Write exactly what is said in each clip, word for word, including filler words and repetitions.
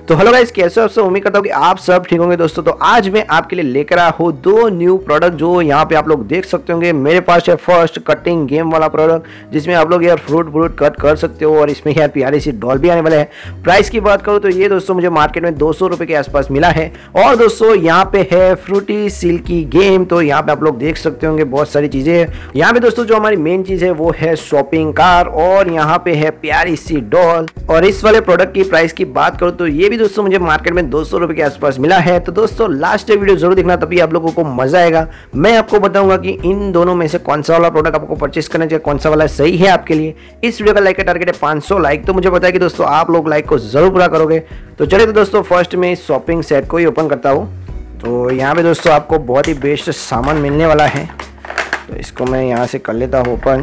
तो hello guys, कैसे हो आप सब। उम्मीद करता हूँ कि आप सब ठीक होंगे दोस्तों। तो आज मैं आपके लिए लेकर आया हूँ दो न्यू प्रोडक्ट जो यहाँ पे आप लोग देख सकते होंगे। मेरे पास है फर्स्ट कटिंग गेम वाला प्रोडक्ट जिसमें आप लोग यार फ्रूट फ्रूट कट कर सकते हो और इसमें यार प्यारी सी डॉल भी आने वाला है। प्राइस की बात करूँ तो ये दोस्तों मुझे मार्केट में दो सौ रुपये के आसपास मिला है। और दोस्तों यहाँ पे है फ्रूटी सिल्की गेम। तो यहाँ पे आप लोग देख सकते होंगे बहुत सारी चीज़ें हैं। यहाँ पे दोस्तों जो हमारी मेन चीज़ है वो है शॉपिंग कार और यहाँ पे है प्यारी सी डॉल। और इस वाले प्रोडक्ट की प्राइस की बात करूँ तो ये भी दोस्तों मुझे मार्केट में दो सौ रुपए के आसपास मिला है। तो दोस्तों लास्ट वीडियो जरूर देखना, तभी आप लोगों को मजा आएगा। मैं आपको बताऊंगा कि इन दोनों में से कौन सा वाला प्रोडक्ट आपको परचेस करना चाहिए, कौन सा वाला सही है आपके लिए। इस वीडियो का लाइक का टारगेट है पाँच सौ लाइक। तो मुझे पता है कि दोस्तों आप लोग लाइक को जरूर पूरा करोगे। तो चलिए तो दोस्तों फर्स्ट में शॉपिंग सेट को ही ओपन करता हूँ। तो यहाँ पे दोस्तों आपको बहुत ही बेस्ट सामान मिलने वाला है। तो इसको मैं यहाँ से कर लेता हूँ ओपन।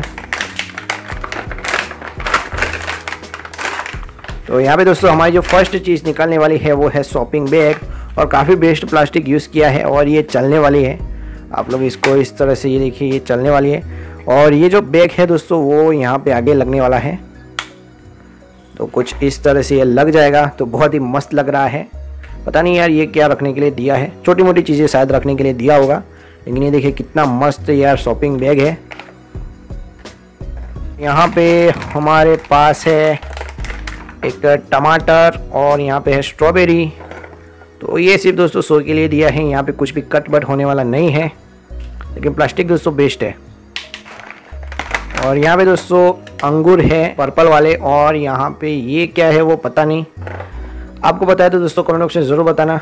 तो यहाँ पे दोस्तों हमारी जो फर्स्ट चीज़ निकलने वाली है वो है शॉपिंग बैग। और काफ़ी बेस्ट प्लास्टिक यूज़ किया है और ये चलने वाली है। आप लोग इसको इस तरह से ये देखिए, ये चलने वाली है। और ये जो बैग है दोस्तों वो यहाँ पे आगे लगने वाला है। तो कुछ इस तरह से ये लग जाएगा। तो बहुत ही मस्त लग रहा है। पता नहीं यार ये क्या रखने के लिए दिया है, छोटी मोटी चीज़ें शायद रखने के लिए दिया होगा। लेकिन ये देखिए कितना मस्त यार शॉपिंग बैग है। यहाँ पे हमारे पास है एक टमाटर और यहाँ पे है स्ट्रॉबेरी। तो ये सिर्फ दोस्तों शो के लिए दिया है। यहाँ पे कुछ भी कट बट होने वाला नहीं है, लेकिन प्लास्टिक दोस्तों बेस्ट है। और यहाँ पे दोस्तों अंगूर है पर्पल वाले। और यहाँ पे ये क्या है वो पता नहीं, आपको पता है तो दोस्तों कमेंट बॉक्स में ज़रूर बताना।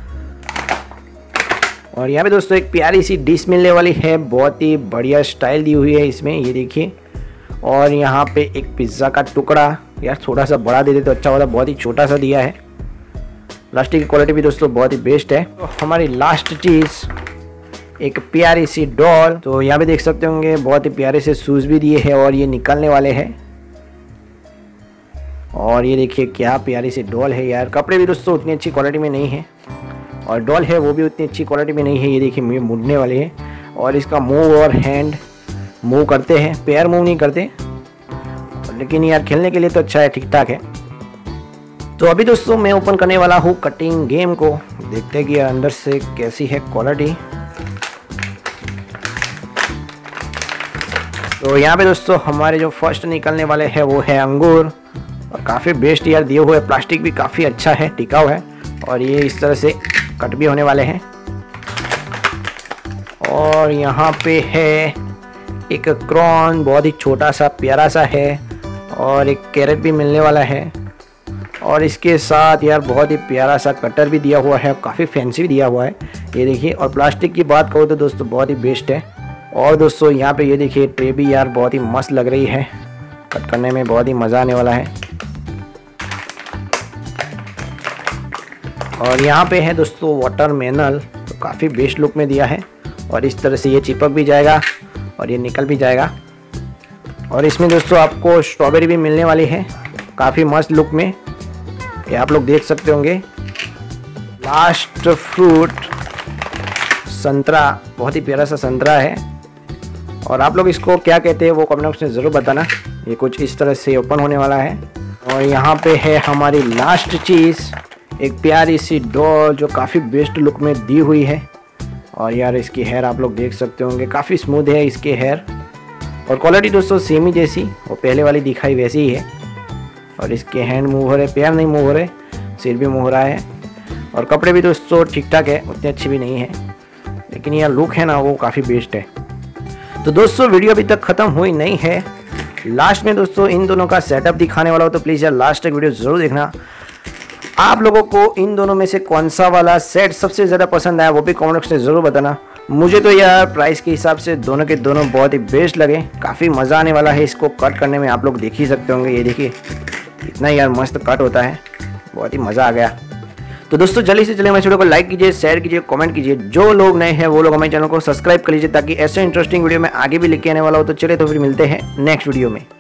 और यहाँ पे दोस्तों एक प्यारी सी डिश मिलने वाली है, बहुत ही बढ़िया स्टाइल दी हुई है इसमें, ये देखिए। और यहाँ पे एक पिज़्ज़ा का टुकड़ा, यार थोड़ा सा बड़ा दे दे तो अच्छा होता, बहुत ही छोटा सा दिया है। प्लास्टिक की क्वालिटी भी दोस्तों बहुत ही बेस्ट है। तो हमारी लास्ट चीज़ एक प्यारी सी डॉल। तो यहाँ पे देख सकते होंगे बहुत ही प्यारे से शूज़ भी दिए हैं और ये निकलने वाले हैं। और ये देखिए क्या प्यारी सी डॉल है यार। कपड़े भी दोस्तों उतनी अच्छी क्वालिटी में नहीं है और डॉल है वो भी उतनी अच्छी क्वालिटी में नहीं है। ये देखिए मुझे मुड़ने वाले हैं और इसका मुँह और हैंड मूव करते हैं, पैर मूव नहीं करते। लेकिन यार खेलने के लिए तो अच्छा है, ठीक ठाक है। तो अभी दोस्तों मैं ओपन करने वाला हूँ कटिंग गेम को। देखते हैं कि अंदर से कैसी है क्वालिटी। तो यहाँ पे दोस्तों हमारे जो फर्स्ट निकलने वाले हैं वो है अंगूर। और काफ़ी बेस्ट यार दिए हुए, प्लास्टिक भी काफ़ी अच्छा है, टिकाऊ है। और ये इस तरह से कट भी होने वाले हैं। और यहाँ पे है एक क्रॉन, बहुत ही छोटा सा प्यारा सा है। और एक कैरेट भी मिलने वाला है। और इसके साथ यार बहुत ही प्यारा सा कटर भी दिया हुआ है, काफ़ी फैंसी भी दिया हुआ है, ये देखिए। और प्लास्टिक की बात करूँ तो दोस्तों बहुत ही बेस्ट है। और दोस्तों यहाँ पे ये देखिए ट्रे भी यार बहुत ही मस्त लग रही है, कट करने में बहुत ही मज़ा आने वाला है। और यहाँ पे है दोस्तों वाटरमेलन, तो काफ़ी बेस्ट लुक में दिया है। और इस तरह से ये चिपक भी जाएगा और ये निकल भी जाएगा। और इसमें दोस्तों आपको स्ट्रॉबेरी भी मिलने वाली है, काफ़ी मस्त लुक में, ये आप लोग देख सकते होंगे। लास्ट फ्रूट संतरा, बहुत ही प्यारा सा संतरा है। और आप लोग इसको क्या कहते हैं वो कमेंट बॉक्स में ज़रूर बताना। ये कुछ इस तरह से ओपन होने वाला है। और यहाँ पे है हमारी लास्ट चीज़, एक प्यारी सी डॉल जो काफ़ी बेस्ट लुक में दी हुई है। और यार इसकी हेयर आप लोग देख सकते होंगे, काफ़ी स्मूथ है इसके हेयर। और क्वालिटी दोस्तों सेम ही जैसी वो पहले वाली दिखाई वैसी ही है। और इसके हैंड मूव हो रहे, पैर नहीं मूव हो रहे, सिर भी मूव हो रहा है। और कपड़े भी दोस्तों ठीक ठाक है, उतने अच्छे भी नहीं है, लेकिन यार लुक है ना वो काफ़ी बेस्ट है। तो दोस्तों वीडियो अभी तक ख़त्म हुई नहीं है। लास्ट में दोस्तों इन दोनों का सेटअप दिखाने वाला हो, तो प्लीज़ यार लास्ट तक वीडियो ज़रूर देखना। आप लोगों को इन दोनों में से कौन सा वाला सेट सबसे ज़्यादा पसंद आया वो भी कमेंट बॉक्स में ज़रूर बताना। मुझे तो यार प्राइस के हिसाब से दोनों के दोनों बहुत ही बेस्ट लगे, काफ़ी मज़ा आने वाला है इसको कट करने में। आप लोग देख ही सकते होंगे, ये देखिए इतना यार मस्त कट होता है, बहुत ही मज़ा आ गया। तो दोस्तों जल्दी से जल्दी हमारे वीडियो को लाइक कीजिए, शेयर कीजिए, कमेंट कीजिए। जो लोग नए हैं वो लोग हमारे चैनल को सब्सक्राइब कर लीजिए, ताकि ऐसे इंटरेस्टिंग वीडियो में आगे भी लेके आने वाला हो। तो चलिए तो फिर मिलते हैं नेक्स्ट वीडियो में।